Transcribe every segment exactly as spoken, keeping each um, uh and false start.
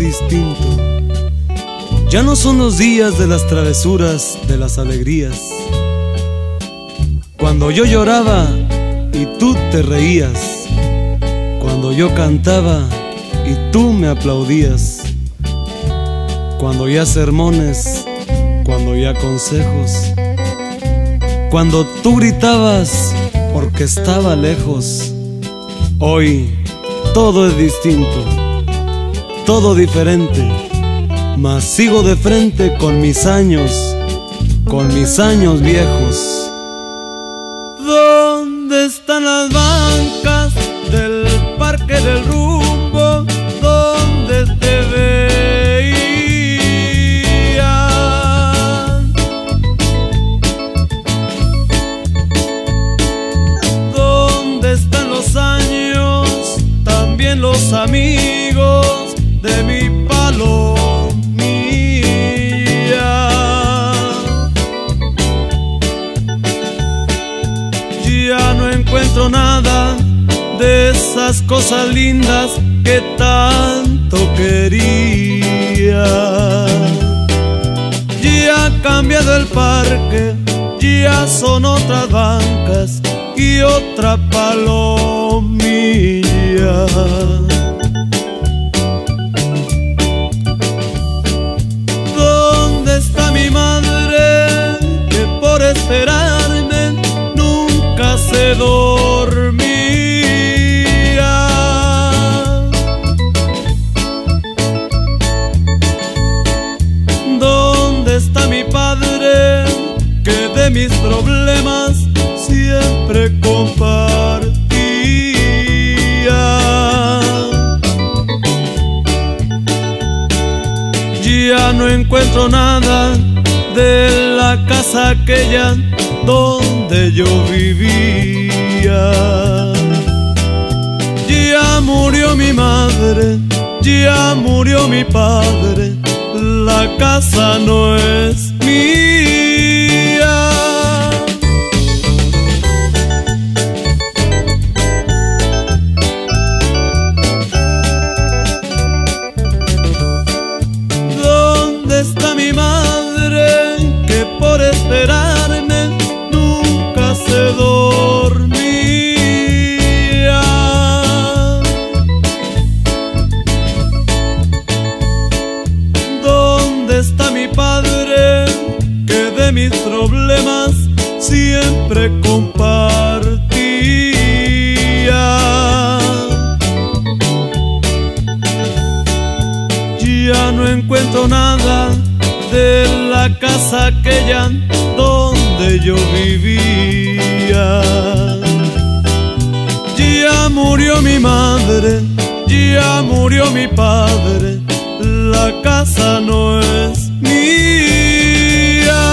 distinto. Ya no son los días de las travesuras, de las alegrías. Cuando yo lloraba y tú te reías, cuando yo cantaba y tú me aplaudías, cuando ya sermones, cuando ya consejos, cuando tú gritabas porque estaba lejos. Hoy todo es distinto, todo diferente, mas sigo de frente con mis años, con mis años viejos. ¿Dónde están las bancas del Parque del Rumbo donde te veía? ¿Dónde están los años, también los amigos de mi palomilla? Ya no encuentro nada de esas cosas lindas que tanto quería. Ya ha cambiado el parque, ya son otras bancas y otra palomilla. ¿Dónde está mi madre que por esperarme nunca se dormía? ¿Dónde está mi padre que de mis problemas siempre compartía? Ya no encuentro nada de la casa aquella donde yo vivía. Ya murió mi madre, ya murió mi padre, la casa no es mía. ¿Dónde está mi madre que por esperarme nunca se dormía? ¿Dónde está mi padre que de mis problemas siempre compartía? Ya no encuentro nada de la casa aquella donde yo vivía. Ya murió mi madre, ya murió mi padre, la casa no es mía.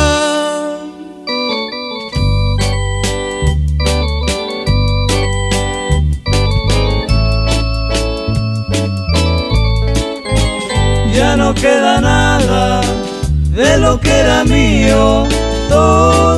Ya no queda nada de lo que era mío, todo